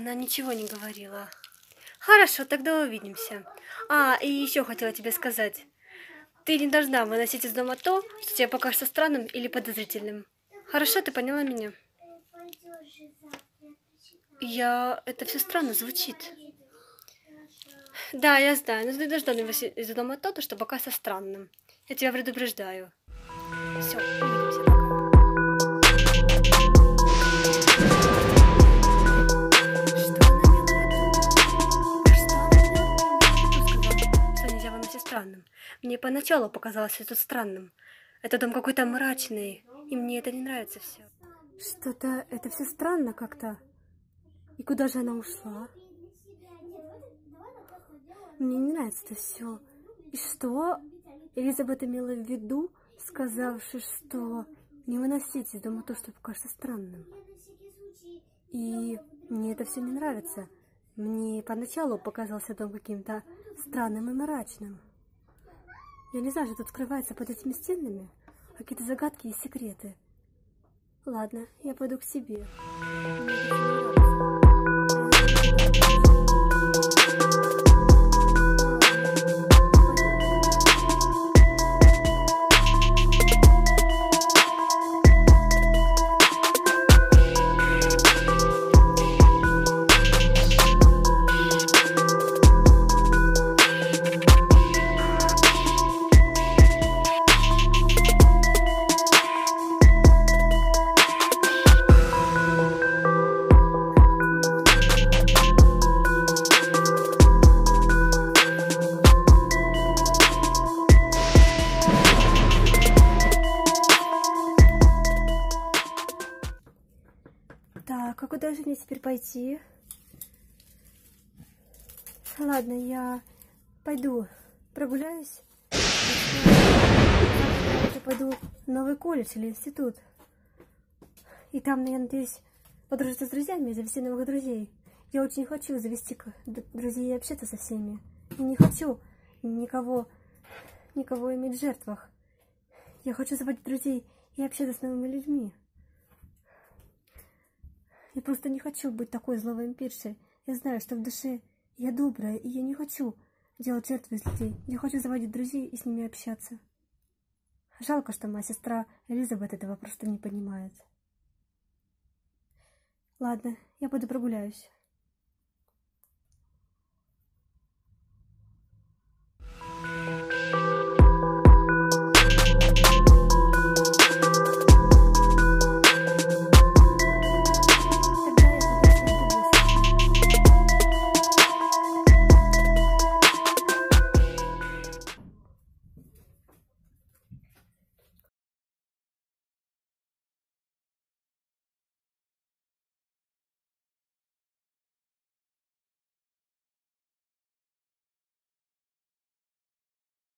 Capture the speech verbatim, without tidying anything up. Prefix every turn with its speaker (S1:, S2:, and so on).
S1: Она ничего не говорила. Хорошо, тогда увидимся. А, и еще хотела тебе сказать. Ты не должна выносить из дома то, что тебе покажется странным или подозрительным. Хорошо, ты поняла меня? Я... Это все странно звучит. Да, я знаю, но ты должна выносить из дома то, что покажется странным. Я тебя предупреждаю. Все, увидимся. Странным. Мне поначалу показалось это странным. Этот дом какой-то мрачный, и мне это не нравится все. Что-то это все странно как-то. И куда же она ушла? Мне не нравится это все. И что Элизабет имела в виду, сказавши, что не выносите из дома то, что покажется странным? И мне это все не нравится. Мне поначалу показался дом каким-то странным и мрачным. Я не знаю, что тут скрывается под этими стенами. Какие-то загадки и секреты. Ладно, я пойду к себе. Так, а куда же мне теперь пойти? Ладно, я пойду прогуляюсь. Я пойду в новый колледж или институт. И там, я надеюсь, подружиться с друзьями и завести новых друзей. Я очень хочу завести друзей и общаться со всеми. И не хочу никого, никого иметь в жертвах. Я хочу заводить друзей и общаться с новыми людьми. Я просто не хочу быть такой злой вампиршей. Я знаю, что в душе я добрая, и я не хочу делать жертвы из людей. Я хочу заводить друзей и с ними общаться. Жалко, что моя сестра Элизабет этого просто не понимает. Ладно, я пойду прогуляюсь.